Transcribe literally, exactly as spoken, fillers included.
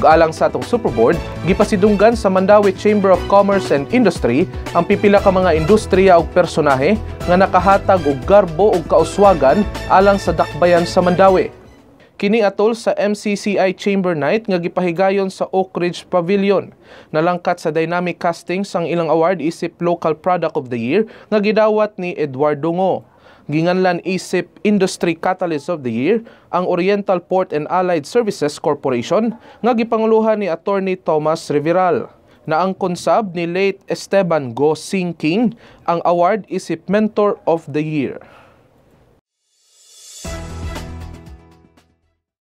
ug alang sa atong Superboard, gipasidunggan sa Mandawi Chamber of Commerce and Industry ang pipila ka mga industriya ug personahe nga nakahatag og garbo ug kauswagan alang sa dakbayan sa Mandawi. Kini atol sa M C C I Chamber Night nga gipahigayon sa Oak Ridge Pavilion. Nalangkat sa dynamic casting sang ilang award isip Local Product of the Year nga gidawat ni Eduardo Ngo. Ginganlan isip Industry Catalyst of the Year ang Oriental Port and Allied Services Corporation nga gipanguluhan ni Attorney Thomas Riveral. Na ang konsab ni late Esteban Go Sing King ang award isip Mentor of the Year.